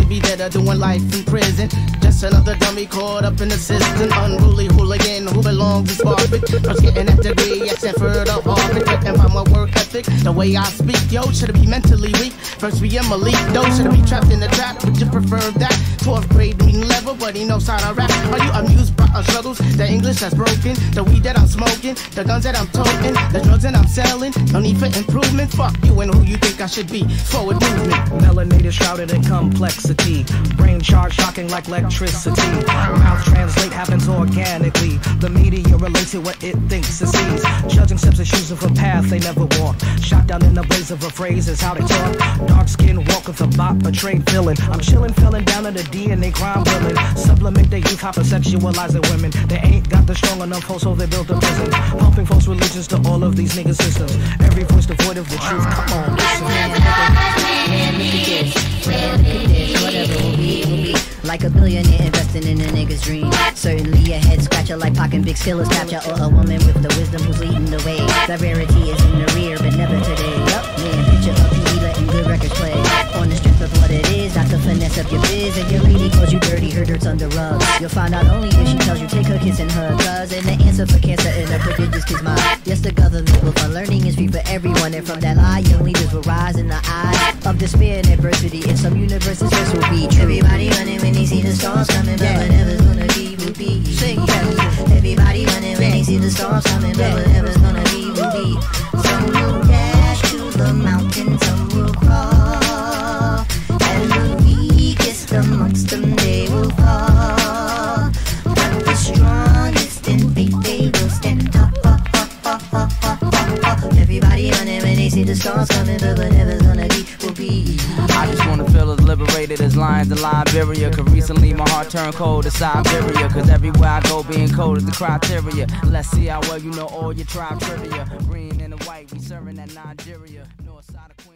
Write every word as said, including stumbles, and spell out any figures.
shouldn't be dead or doing life in prison. Just another dummy caught up in the system. Unruly hooligan who belongs in Sparkwick. First getting that degree at Stanford or Harvard. Threatened by my work ethic, the way I speak. Yo, should be mentally weak. First we am elite, though. Should be trapped in the trap. Would you prefer that? Twelfth grade reading level, but he knows how to rap. Are you amused by our struggles? The English that's broken, the weed that I'm smoking, the guns that I'm toting, the drugs that I'm selling. No need for improvement. Fuck you and who you think I should be. Forward movement. Melanated, shrouded in complexity. Brain charge shocking like electricity. Mouth translate happens organically. The media relates to what it thinks it sees. Judging steps and choosing for path they never walk. Shot down in the blaze of a phrase is how they talk. Dark skin walk with a bop, betrayed villain. I'm chilling, felling down to the D and they crime villain. Supplement their youth, hypersexualizing women. They ain't got the strong enough hold, so they built a prison. Pumping false religions to all of these nigga systems. Every voice devoid of the truth. Come on, listen. Man, look at this. Man, look at this. Whatever will be, will be. Like a billionaire investing in a nigga's dream. Certainly a head scratcher like Pac and Big Skiller's capture. Or a woman with the wisdom who's leading the way. The rarity is in the rear, but never today. Yup, man, picture of P D letting good records play. On the strength of what it is, not the finesse of your biz. And your lady calls you dirty, her dirt's under rug. You'll find out only if she tells you take her kiss and hug. Cause and the answer for cancer in a prodigious kid's mind. Yes, the government will fund learning is free for everyone. And from that lie, young leaders will rise in the eye of despair and adversity. In some universes, this will be true. Everybody running when they see the storms coming, but whatever's gonna be, will be. Sing, yes. Everybody running when they see the storms coming, but whatever's gonna be, will be. Some will dash to the mountain, some will crawl, and the weakest amongst them they will fall. But the strongest in faith they will stand up. Everybody running when they see the storms coming, but whatever's gonna be, will be. I just wanna feel as liberated as lions in Liberia. Cause recently my heart turned cold to Siberia. Cause everywhere I go being cold is the criteria. Let's see how well you know all your tribe trivia. Green and the white, we serving at Nigeria. North side of Queen.